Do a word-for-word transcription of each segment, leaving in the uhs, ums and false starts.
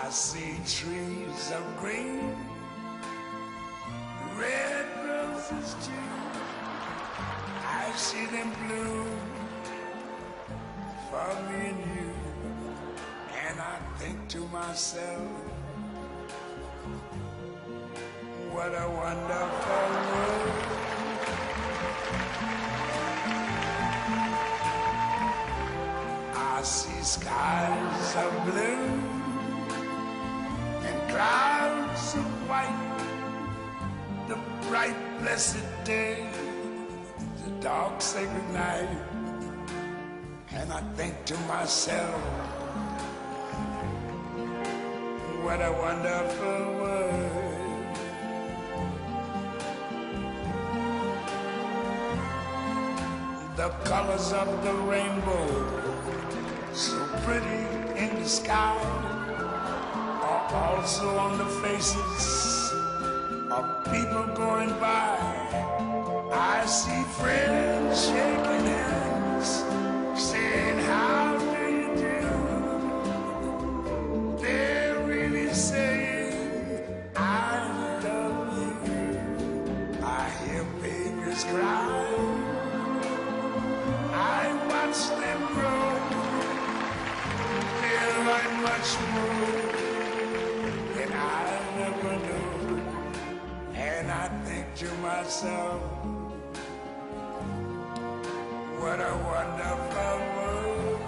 I see trees of green, red roses too. I see them bloom for me and you. And I think to myself, what a wonderful world. I see skies of blue and clouds of white, the bright blessed day, the dark sacred night. And I think to myself, what a wonderful world. The colors of the rainbow, so pretty in the sky, are also on the faces of people going by. I see friends shaking hands, saying, how do you do? They're really saying, I love you. I hear babies cry, I watch them grow. They'll learn much more than I never knew. And I think to myself, what a wonderful world.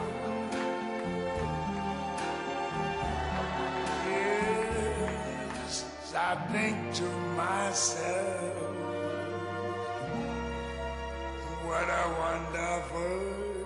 Yes, I think to myself, what a wonderful world.